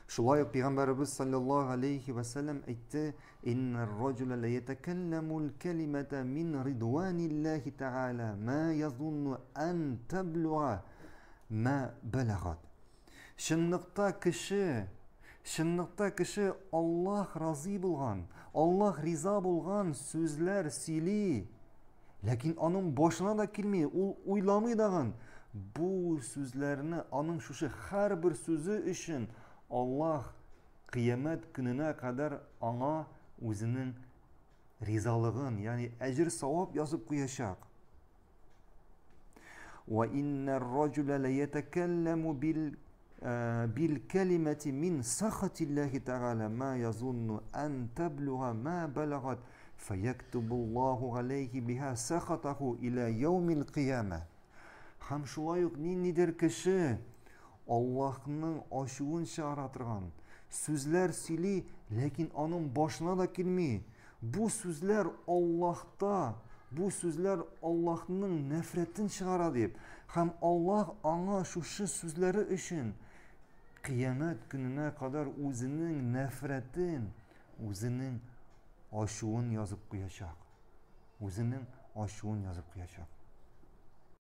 Şulay Peygamberimiz sallallahu aleyhi ve sellem aytdı: "İnner racule le yetekellemul kelimete min ridvanillahi teala ma yazunnu en tebluğa ma belagat." Şınlıkta kişi Allah razı bulgan, Allah riza bulgan sözler sili. Lakin onun başına da kilmeyi, ol uylamay dağın. Bu sözlerini, onun şuşu her bir sözü için Allah kıyamet gününe kadar ona özünün rizalığın, yani ecir savab yazıp koyacak. Ve inner racule le yetekellemu bil kelimeti min sahatillahi teala ma yazunnu en tebluğa ma belagat feyektubullahu aleyhi biha sahatahu ila yevmil kıyame. Hem şulay yok nidir kişi Allah'ın aşığın çağıratırgan sözler sili, lakin onun başına da kilmi. Bu sözler Allah'ın nefretin çağıra deyip, hem Allah ana şu sözleri için kıyamet gününe kadar özünün nefretin, özünün aşığın yazıp koyacak. Özünün aşığın yazıp koyacak.